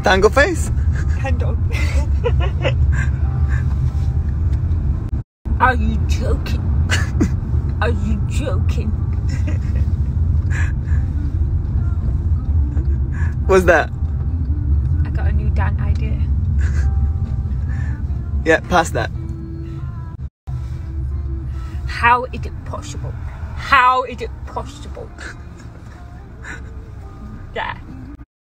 Tango face? Handle. Are you joking? Are you joking? What's that? I got a new dance idea. Yeah, pass that. How is it possible? How is it possible? Yeah.